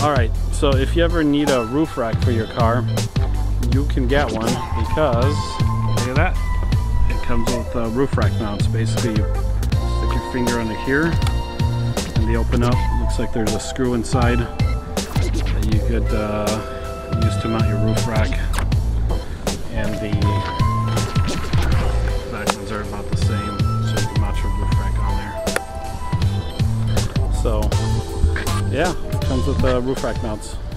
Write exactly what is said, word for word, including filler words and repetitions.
Alright, so if you ever need a roof rack for your car, you can get one because, look at that, it comes with uh, roof rack mounts. Basically, you stick your finger under here and they open up. Looks like there's a screw inside that you could uh, use to mount your roof rack. And the back ones are about the same, so you can mount your roof rack on there. So, yeah, it comes with uh, roof rack mounts.